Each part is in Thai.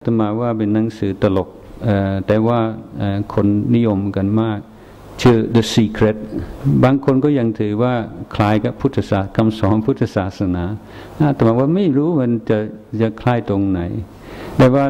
จะมาว่าเป็นหนังสือตลกแต่ว่าคนนิยมกันมากชื่อ The Secret บางคนก็ยังถือว่าคล้ายกับพุทธศาสนาคำสอนพุทธศาสนาแต่ว่าไม่รู้มันจะคล้ายตรงไหนแต่ว่า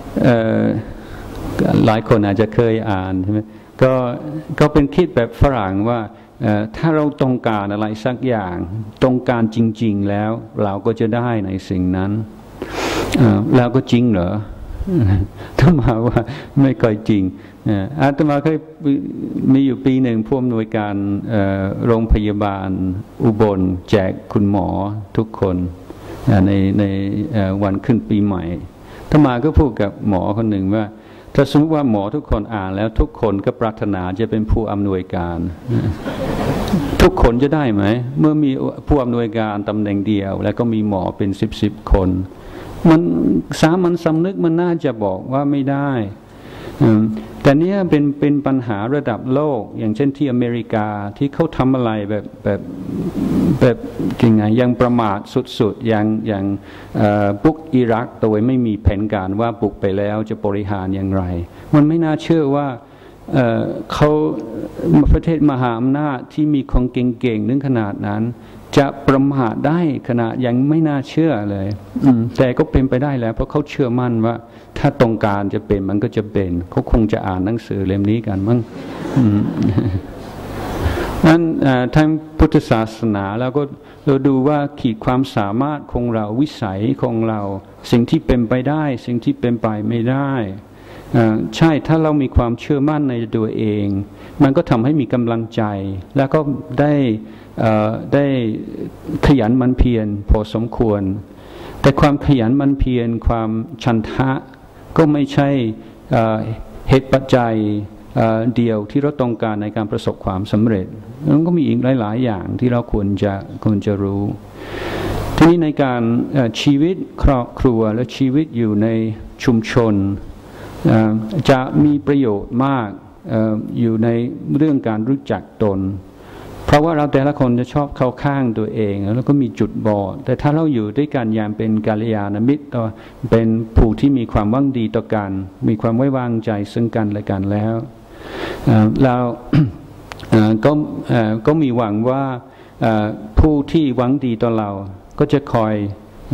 หลายคนอาจจะเคยอ่านใช่ไหมก็เป็นคิดแบบฝรั่งว่าถ้าเราต้องการอะไรสักอย่างต้องการจริงๆแล้วเราก็จะได้ในสิ่งนั้นแล้วก็จริงเหรอถ้ามาว่าไม่ค่อยจริงอาตมาเคยมีอยู่ปีหนึ่งผู้อำนวยการโรงพยาบาลอุบลแจกคุณหมอทุกคนในวันขึ้นปีใหม่ถ้ามาก็พูดกับหมอคนหนึ่งว่าถ้าสมมติว่าหมอทุกคนอ่านแล้วทุกคนก็ปรารถนาจะเป็นผู้อำนวยการทุกคนจะได้ไหมเมื่อมีผู้อำนวยการตำแหน่งเดียวแล้วก็มีหมอเป็นสิบคนมันสามัญสำนึกมันน่าจะบอกว่าไม่ได้แต่เนี้ยเป็นปัญหาระดับโลกอย่างเช่นที่อเมริกาที่เขาทำอะไรแบบจริงไงยังประมาทสุดๆอย่างบุกอิรักโดยไม่มีแผนการว่าบุกไปแล้วจะบริหารอย่างไรมันไม่น่าเชื่อว่าเขาประเทศมหาอำนาจที่มีคนเก่งๆถึงขนาดนั้นจะประมาทได้ขนาดยังไม่น่าเชื่อเลยแต่ก็เป็นไปได้แล้วเพราะเขาเชื่อมั่นว่าถ้าตรงการจะเป็นมันก็จะเป็นเขาคงจะอ่านหนังสือเล่มนี้กันมั้งนั้นทางพุทธศาสนาเราก็เราดูว่าขีดความสามารถของเราวิสัยของเราสิ่งที่เป็นไปได้สิ่งที่เป็นไปไม่ได้ใช่ถ้าเรามีความเชื่อมั่นในตัวเองมันก็ทำให้มีกำลังใจแล้วก็ได้ขยันหมั่นเพียรพอสมควรแต่ความขยันหมั่นเพียรความฉันทะก็ไม่ใช่เหตุปัจจัยเดียวที่เราต้องการในการประสบความสำเร็จมันก็มีอีกหลายๆอย่างที่เราควรจะรู้ทีนี้ในการชีวิตครอบครัวและชีวิตอยู่ในชุมชนจะมีประโยชน์มากอยู่ในเรื่องการรู้จักตนเพราะว่าเราแต่ละคนจะชอบเข้าข้างตัวเองแล้วก็มีจุดบอดแต่ถ้าเราอยู่ด้วยกันอย่างเป็นกัลยาณมิตรเป็นผู้ที่มีความหวังดีต่อกันมีความไว้วางใจซึ่งกันและกันแล้วเราก็มีหวังว่าผู้ที่หวังดีต่อเราก็จะคอย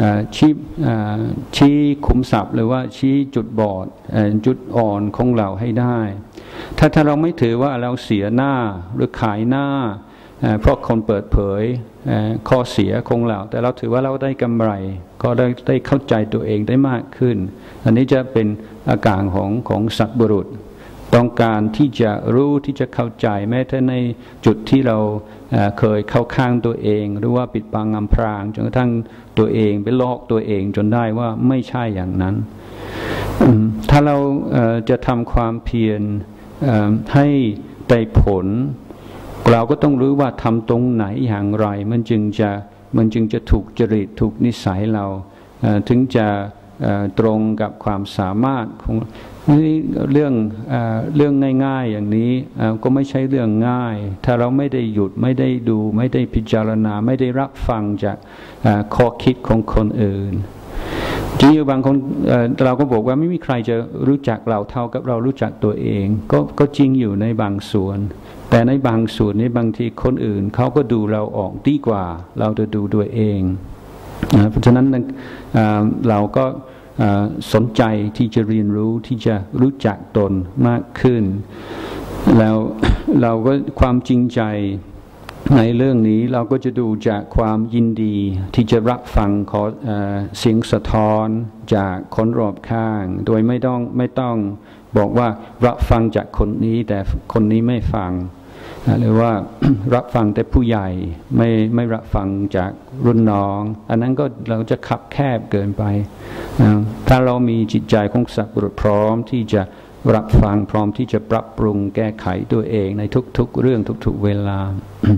ชี้ขุมทรัพย์หรือว่าชี้จุดบอดจุดอ่อนของเราให้ได้ถ้าเราไม่ถือว่าเราเสียหน้าหรือขายหน้าเพราะคนเปิดเผยข้อเสียของเราแต่เราถือว่าเราได้กำไรก็ได้เข้าใจตัวเองได้มากขึ้นอันนี้จะเป็นอาการของสัตบุรุษต้องการที่จะรู้ที่จะเข้าใจแม้แต่ในจุดที่เราเคยเข้าข้างตัวเองหรือว่าปิดบังอำพรางจนกระทั่งตัวเองไปลอกตัวเองจนได้ว่าไม่ใช่อย่างนั้นถ้าเราจะทำความเพียรให้ได้ผลเราก็ต้องรู้ว่าทำตรงไหนอย่างไรมันจึงจะถูกจริตถูกนิสัยเราถึงจะตรงกับความสามารถของนี่เรื่องง่ายๆอย่างนี้ก็ไม่ใช่เรื่องง่ายถ้าเราไม่ได้หยุดไม่ได้ดูไม่ได้พิจารณาไม่ได้รับฟังจากข้อคิดของคนอื่นจริงๆบางคนเราก็บอกว่าไม่มีใครจะรู้จักเราเท่ากับเรารู้จักตัวเองก็จริงอยู่ในบางส่วนแต่ในบางส่วนนี้บางทีคนอื่นเขาก็ดูเราออกดีกว่าเราจะดูตัวเองเพราะฉะนั้นเราก็สนใจที่จะเรียนรู้ที่จะรู้จักตนมากขึ้นแล้วเราก็ความจริงใจในเรื่องนี้เราก็จะดูจากความยินดีที่จะรับฟังขอเสียงสะท้อนจากคนรอบข้างโดยไม่ต้องบอกว่ารับฟังจากคนนี้แต่คนนี้ไม่ฟังหรือว่ารับฟังแต่ผู้ใหญ่ไม่รับฟังจากรุ่นน้องอันนั้นก็เราจะคับแคบเกินไปถ้าเรามีจิตใจของสัตว์บุรุษพร้อมที่จะรับฟังพร้อมที่จะปรับปรุงแก้ไขตัวเองในทุกๆเรื่องทุกๆเวลา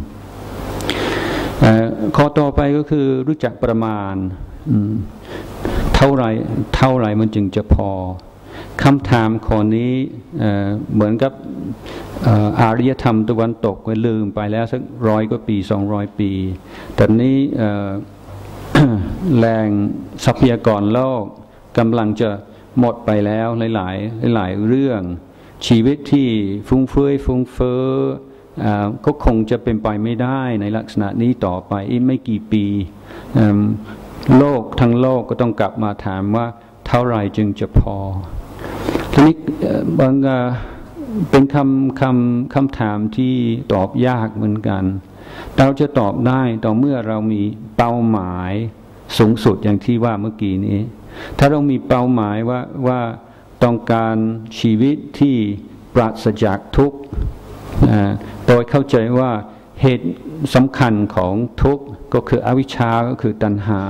ข้อต่อไปก็คือรู้จักประมาณเท่าไรมันจึงจะพอคำถามข้อนี้เหมือนกับอารยธรรมตะวันตกก็ลืมไปแล้วสัก100 กว่าปี200 ปีแต่นี้แรงทรัพยากรโลกกำลังจะหมดไปแล้วหลายเรื่องชีวิตที่ฟุ้งเฟ้อก็คงจะเป็นไปไม่ได้ในลักษณะนี้ต่อไปอีกไม่กี่ปีโลกทั้งโลกก็ต้องกลับมาถามว่าเท่าไรจึงจะพอทีนี้บางเป็นคำถามที่ตอบยากเหมือนกันเราจะตอบได้ต่อเมื่อเรามีเป้าหมายสูงสุดอย่างที่ว่าเมื่อกี้นี้ถ้าเรามีเป้าหมายว่าต้องการชีวิตที่ปราศจากทุกข์โดยเข้าใจว่าเหตุสำคัญของทุกข์ก็คืออวิชชาก็คือตัณหา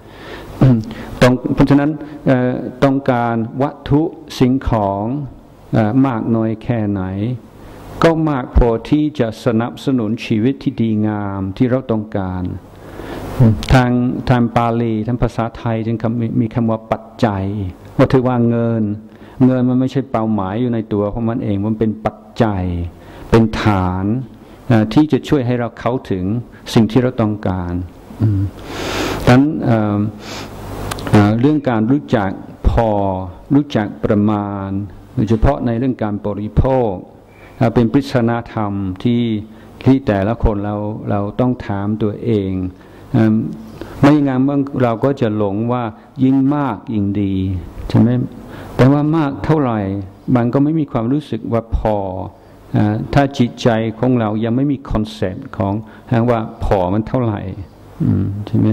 เพราะฉะนั้นต้องการวัตถุสิ่งของมากน้อยแค่ไหนก็มากพอที่จะสนับสนุนชีวิตที่ดีงามที่เราต้องการทางปาลีทางภาษาไทยจึงมีคำว่าปัจจัยว่าถือว่าเงินมันไม่ใช่เป้าหมายอยู่ในตัวของมันเองมันเป็นปัจจัยเป็นฐานที่จะช่วยให้เราเข้าถึงสิ่งที่เราต้องการดังนั้นเรื่องการรู้จักพอรู้จักประมาณโดยเฉพาะในเรื่องการบริโภคเป็นปริศนาธรรมที่แต่ละคนเราต้องถามตัวเองไม่อย่างนั้นเราก็จะหลงว่ายิ่งมากยิ่งดีใช่ไหมแต่ว่ามากเท่าไหร่มันก็ไม่มีความรู้สึกว่าพอถ้าจิตใจของเรายังไม่มีคอนเซ็ปต์ของว่าพอมันเท่าไหร่ใช่ไหม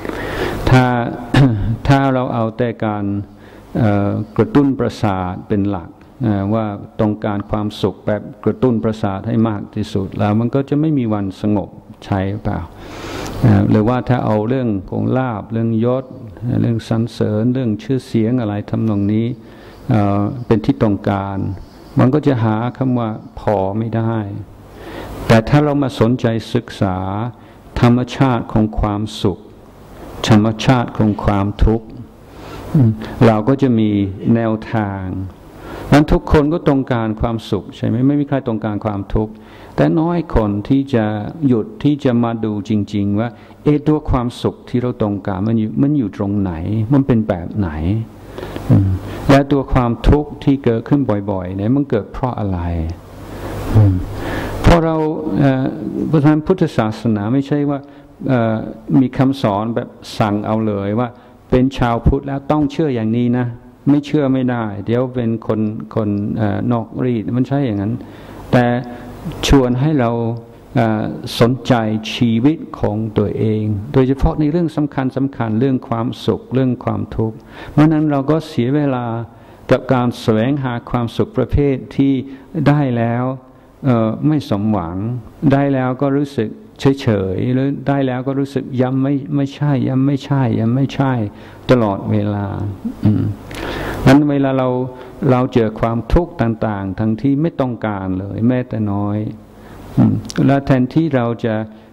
ถ้าเราเอาแต่การกระตุ้นประสาทเป็นหลักว่าต้องการความสุขแบบกระตุ้นประสาทให้มากที่สุดแล้วมันก็จะไม่มีวันสงบใช่เปล่าหรือว่าถ้าเอาเรื่องของลาภเรื่องยศเรื่องสรรเสริญเรื่องชื่อเสียงอะไรทำนองนี้เป็นที่ต้องการมันก็จะหาคำว่าพอไม่ได้แต่ถ้าเรามาสนใจศึกษาธรรมชาติของความสุขธรรมชาติของความทุกข์เราก็จะมีแนวทางนั้นทุกคนก็ต้องการความสุขใช่ไหมไม่มีใครต้องการความทุกข์แต่น้อยคนที่จะหยุดที่จะมาดูจริงๆว่าตัวความสุขที่เราต้องการมันอยู่ตรงไหนมันเป็นแบบไหนและตัวความทุกข์ที่เกิดขึ้นบ่อยๆเนี่ยมันเกิดเพราะอะไรเพราะเราประธานพุทธศาสนาไม่ใช่ว่ามีคำสอนแบบสั่งเอาเลยว่าเป็นชาวพุทธแล้วต้องเชื่ออย่างนี้นะไม่เชื่อไม่ได้เดี๋ยวเป็นคนนอกรีดมันใช่อย่างนั้นแต่ชวนให้เราสนใจชีวิตของตัวเองโดยเฉพาะในเรื่องสำคัญเรื่องความสุขเรื่องความทุกข์เพราะนั้นเราก็เสียเวลากับการแสวงหาความสุขประเภทที่ได้แล้วไม่สมหวังได้แล้วก็รู้สึกเฉยหรือได้แล้วก็รู้สึกย้ำไม่ใช่ตลอดเวลานั้นเวลาเราเจอความทุกข์ต่างๆทั้งที่ไม่ต้องการเลยแม้แต่น้อยแล้วแทนที่เราจะ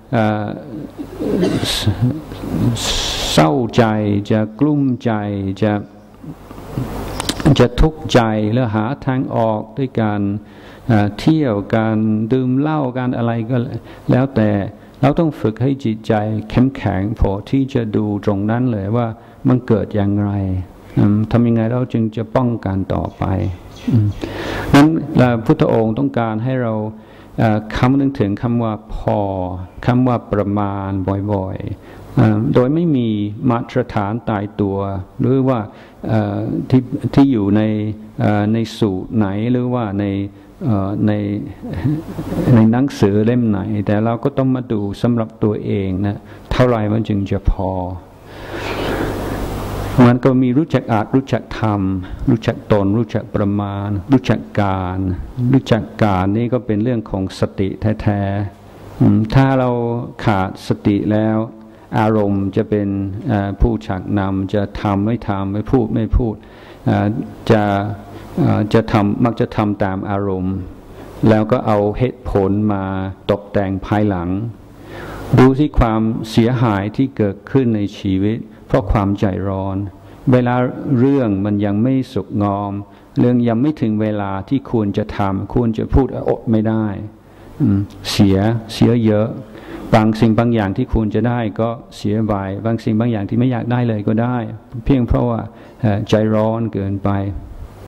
เศร้าใจจะกลุ้มใจจะทุกข์ใจแล้วหาทางออกด้วยการเที่ยวการดื่มเหล้าการอะไรก็แล้วแต่เราต้องฝึกให้จิตใจเข้มแข็งพอที่จะดูตรงนั้นเลยว่ามันเกิดอย่างไรทำยังไงเราจึงจะป้องกันต่อไปนั้นพุทธองค์ต้องการให้เราคำนึงถึงคำว่าพอคำว่าประมาณบ่อยๆโดยไม่มีมาตรฐานตายตัวหรือว่าที่อยู่ในสูตรไหนหรือว่าในหนังสือเล่มไหนแต่เราก็ต้องมาดูสำหรับตัวเองนะเท่าไรมันจึงจะพอมันก็มีรู้จักรู้จักธรรมรู้จักตนรู้จักประมาณรู้จักการนี่ก็เป็นเรื่องของสติแท้ๆถ้าเราขาดสติแล้วอารมณ์จะเป็นผู้ชักนำจะทำไม่ทำไม่พูดมักจะทำตามอารมณ์แล้วก็เอาเหตุผลมาตกแต่งภายหลังดูที่ความเสียหายที่เกิดขึ้นในชีวิตเพราะความใจร้อนเวลาเรื่องมันยังไม่สุกงอมเรื่องยังไม่ถึงเวลาที่ควรจะทำควรจะพูดอดไม่ได้เสียเยอะไปบางสิ่งบางอย่างที่คุณจะได้ก็เสียไปบางสิ่งบางอย่างที่ไม่อยากได้เลยก็ได้เพียงเพราะว่าใจร้อนเกินไป